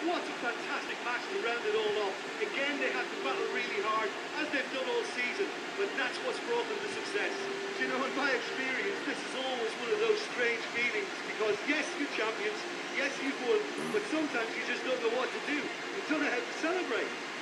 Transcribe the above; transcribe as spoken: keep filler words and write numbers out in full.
What a fantastic match to round it all off. Again, they had to battle really hard, as they've done all season, but that's what's brought them to success. Do you know, in my experience, this is always one of those strange feelings, because yes, you're champions, yes, you've won, but sometimes you just don't know what to do. You don't know how to celebrate.